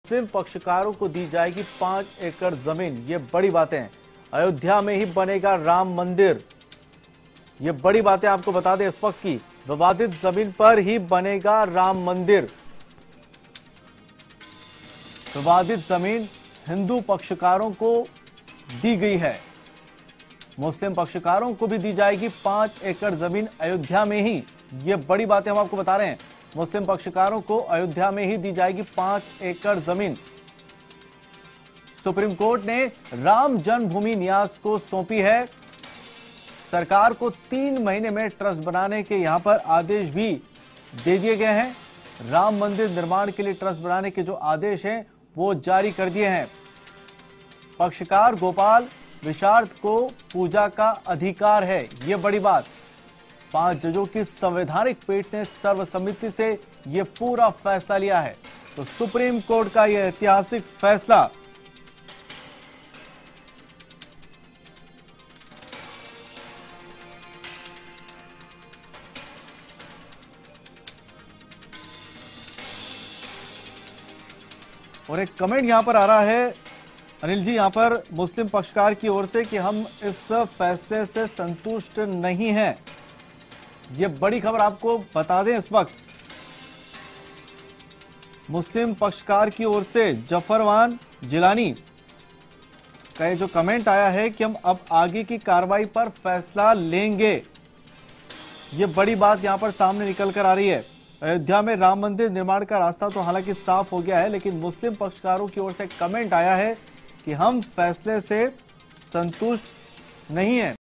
मुस्लिम पक्षकारों को दी जाएगी 5 एकड़ जमीन। ये बड़ी बातें हैं। अयोध्या में ही बनेगा राम मंदिर। ये बड़ी बातें आपको बता दें इस वक्त की, विवादित जमीन पर ही बनेगा राम मंदिर। विवादित जमीन हिंदू पक्षकारों को दी गई है, मुस्लिम पक्षकारों को भी दी जाएगी 5 एकड़ जमीन अयोध्या में ही। ये बड़ी बातें हम आपको बता रहे हैं। मुस्लिम पक्षकारों को अयोध्या में ही दी जाएगी 5 एकड़ जमीन। सुप्रीम कोर्ट ने राम जन्मभूमि न्यास को सौंपी है। सरकार को 3 महीने में ट्रस्ट बनाने के यहां पर आदेश भी दे दिए गए हैं। राम मंदिर निर्माण के लिए ट्रस्ट बनाने के जो आदेश हैं वो जारी कर दिए हैं। पक्षकार गोपाल विशारद को पूजा का अधिकार है, यह बड़ी बात। 5 जजों की संवैधानिक पीठ ने सर्वसम्मति से यह पूरा फैसला लिया है। तो सुप्रीम कोर्ट का यह ऐतिहासिक फैसला और एक कमेंट यहां पर आ रहा है अनिल जी, यहां पर मुस्लिम पक्षकार की ओर से कि हम इस फैसले से संतुष्ट नहीं हैं। यह बड़ी खबर आपको बता दें इस वक्त। मुस्लिम पक्षकार की ओर से जफरवान जिलानी का ये जो कमेंट आया है कि हम अब आगे की कार्रवाई पर फैसला लेंगे, यह बड़ी बात यहां पर सामने निकल कर आ रही है। अयोध्या में राम मंदिर निर्माण का रास्ता तो हालांकि साफ हो गया है, लेकिन मुस्लिम पक्षकारों की ओर से कमेंट आया है कि हम फैसले से संतुष्ट नहीं हैं।